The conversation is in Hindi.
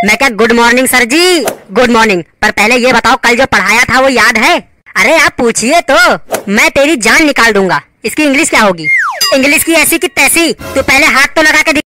मैं क्या good morning sir ji, good morning. पर पहले ये बताओ कल जो पढ़ाया था वो याद है? अरे आप पूछिए तो, मैं तेरी जान निकाल दूंगा। इसकी इंग्लिश क्या होगी? इंग्लिश की ऐसी की तैसी। तू पहले हाथ तो लगा के